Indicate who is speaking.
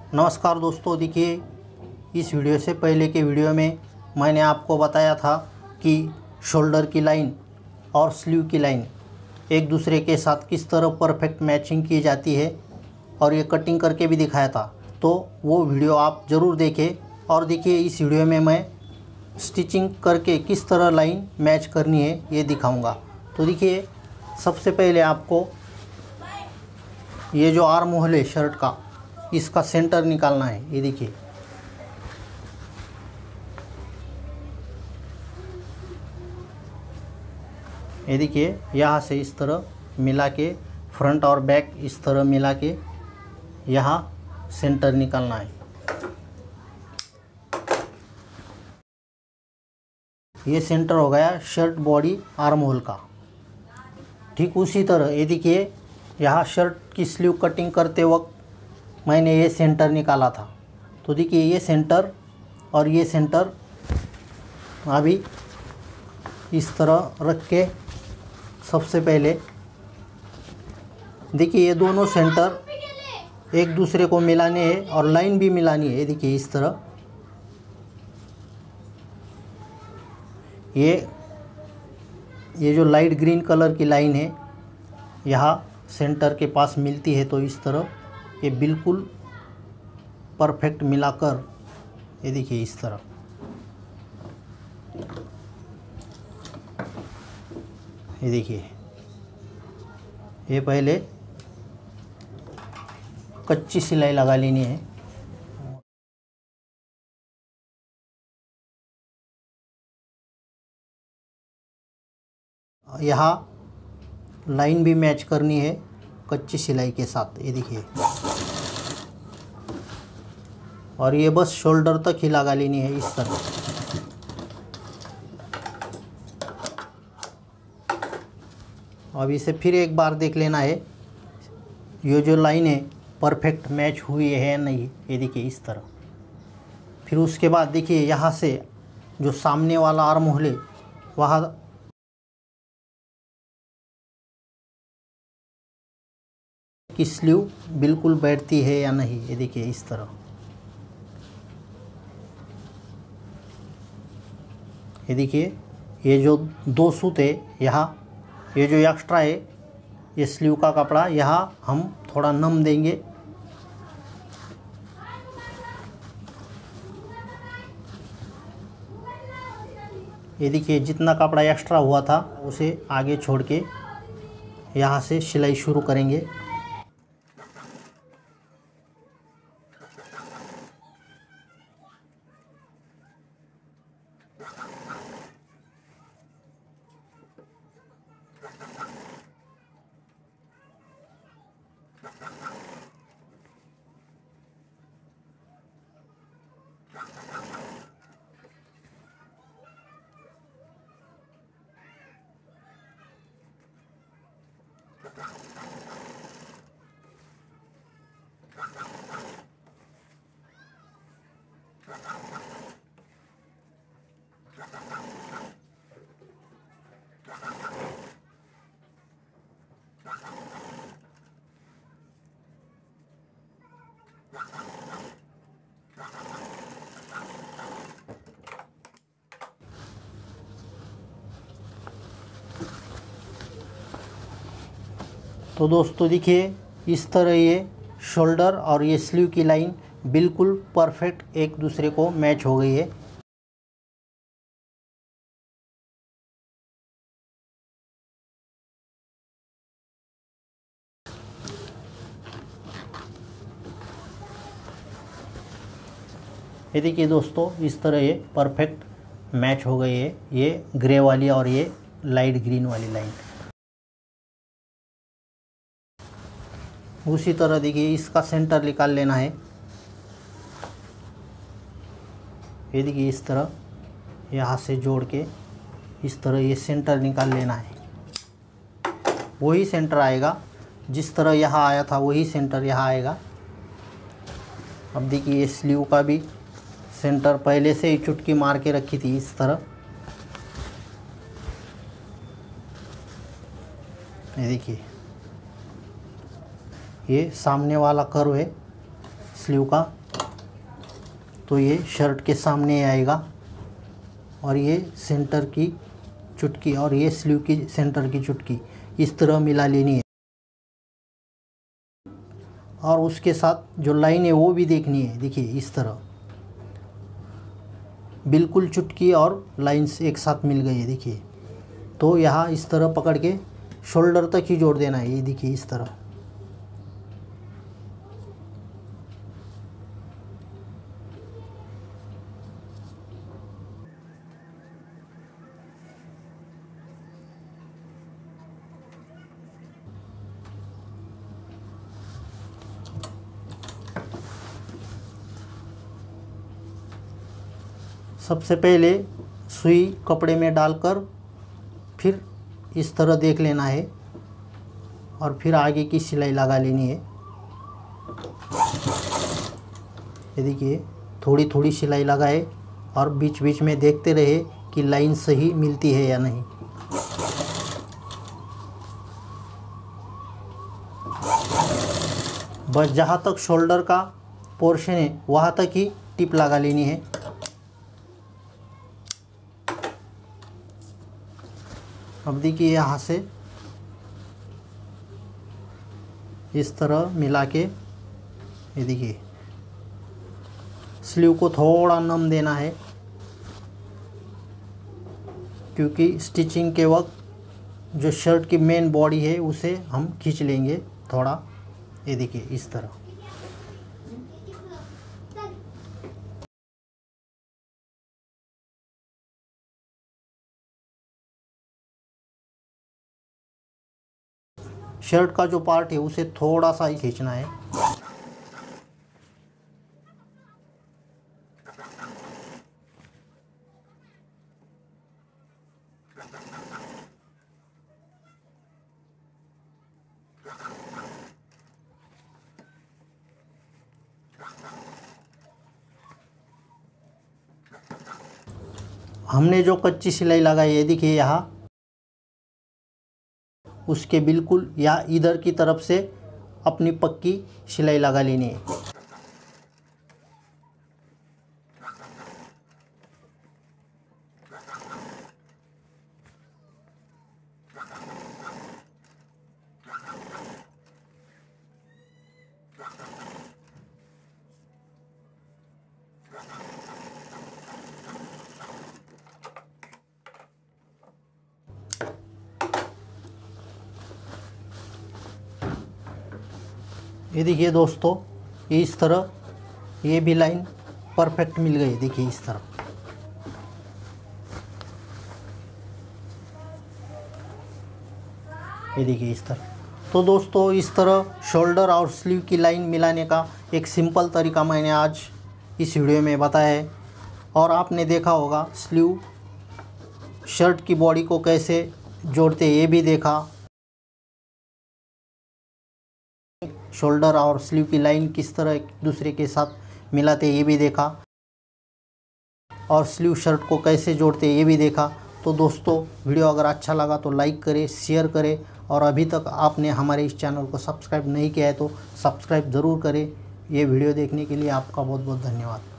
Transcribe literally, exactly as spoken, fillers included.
Speaker 1: नमस्कार दोस्तों, देखिए इस वीडियो से पहले के वीडियो में मैंने आपको बताया था कि शोल्डर की लाइन और स्लीव की लाइन एक दूसरे के साथ किस तरह परफेक्ट मैचिंग की जाती है और ये कटिंग करके भी दिखाया था। तो वो वीडियो आप ज़रूर देखें और देखिए इस वीडियो में मैं स्टिचिंग करके किस तरह लाइन मैच करनी है ये दिखाऊंगा। तो देखिए सबसे पहले आपको ये जो आर्म होल है शर्ट का, इसका सेंटर निकालना है। ये देखिए ये देखिए यहाँ से इस तरह मिला के फ्रंट और बैक इस तरह मिला के यहाँ सेंटर निकालना है। ये सेंटर हो गया शर्ट बॉडी आर्म होल का। ठीक उसी तरह ये देखिए यहाँ शर्ट की स्लीव कटिंग करते वक्त मैंने ये सेंटर निकाला था। तो देखिए ये सेंटर और ये सेंटर अभी इस तरह रख के सबसे पहले देखिए ये दोनों सेंटर एक दूसरे को मिलाने हैं और लाइन भी मिलानी है। देखिए इस तरह ये ये जो लाइट ग्रीन कलर की लाइन है यहाँ सेंटर के पास मिलती है। तो इस तरह ये बिल्कुल परफेक्ट मिलाकर ये देखिए इस तरह ये देखिए ये पहले कच्ची सिलाई लगा लेनी है। यहाँ लाइन भी मैच करनी है कच्ची सिलाई के साथ। ये देखिए और ये बस शोल्डर तक ही लगा लेनी है इस तरह। अब इसे फिर एक बार देख लेना है ये जो लाइन है परफेक्ट मैच हुई है या नहीं। ये देखिए इस तरह। फिर उसके बाद देखिए यहाँ से जो सामने वाला आर्म होल है वहाँ की स्लीव बिल्कुल बैठती है या नहीं। ये देखिए इस तरह। ये देखिए ये जो दो सूत है यहाँ, ये जो एक्स्ट्रा है ये स्लीव का कपड़ा यहाँ हम थोड़ा नम देंगे। ये देखिए जितना कपड़ा एक्स्ट्रा हुआ था उसे आगे छोड़ के यहाँ से सिलाई शुरू करेंगे। तो दोस्तों देखिए इस तरह ये शोल्डर और ये स्लीव की लाइन बिल्कुल परफेक्ट एक दूसरे को मैच हो गई है। ये देखिए दोस्तों इस तरह ये परफेक्ट मैच हो गई है ये ग्रे वाली और ये लाइट ग्रीन वाली लाइन। उसी तरह देखिए इसका सेंटर निकाल लेना है। ये देखिए इस तरह यहाँ से जोड़ के इस तरह ये सेंटर निकाल लेना है। वही सेंटर आएगा जिस तरह यहाँ आया था, वही सेंटर यहाँ आएगा। अब देखिए ये स्लीव का भी सेंटर पहले से ही चुटकी मार के रखी थी इस तरह। ये देखिए ये सामने वाला कर्व है, स्लीव का, तो ये शर्ट के सामने आएगा और ये सेंटर की चुटकी और ये स्लीव की सेंटर की चुटकी इस तरह मिला लेनी है। और उसके साथ जो लाइन है वो भी देखनी है। देखिए इस तरह बिल्कुल चुटकी और लाइंस एक साथ मिल गई है। देखिए तो यहाँ इस तरह पकड़ के शोल्डर तक ही जोड़ देना है। ये देखिए इस तरह। सबसे पहले सुई कपड़े में डालकर फिर इस तरह देख लेना है और फिर आगे की सिलाई लगा लेनी है। ये देखिए थोड़ी थोड़ी सिलाई लगाए और बीच बीच में देखते रहे कि लाइन सही मिलती है या नहीं। बस जहाँ तक शोल्डर का पोर्शन है वहाँ तक ही टिप लगा लेनी है। अब देखिए यहाँ से इस तरह मिला के, ये देखिए स्लीव को थोड़ा नम देना है क्योंकि स्टिचिंग के वक्त जो शर्ट की मेन बॉडी है उसे हम खींच लेंगे थोड़ा। ये देखिए इस तरह। शर्ट का जो पार्ट है उसे थोड़ा सा ही खींचना है। हमने जो कच्ची सिलाई लगाई है देखिए यहाँ, उसके बिल्कुल या इधर की तरफ से अपनी पक्की सिलाई लगा लेनी है। ये देखिए दोस्तों, ये इस तरह ये भी लाइन परफेक्ट मिल गई। देखिए इस तरह। ये देखिए इस तरह। तो दोस्तों इस तरह शोल्डर और स्लीव की लाइन मिलाने का एक सिंपल तरीका मैंने आज इस वीडियो में बताया है। और आपने देखा होगा स्लीव शर्ट की बॉडी को कैसे जोड़ते ये भी देखा, शोल्डर और स्लीव की लाइन किस तरह एक दूसरे के साथ मिलाते ये भी देखा, और स्लीव शर्ट को कैसे जोड़ते ये भी देखा। तो दोस्तों वीडियो अगर अच्छा लगा तो लाइक करें, शेयर करें, और अभी तक आपने हमारे इस चैनल को सब्सक्राइब नहीं किया है तो सब्सक्राइब ज़रूर करें। ये वीडियो देखने के लिए आपका बहुत बहुत धन्यवाद।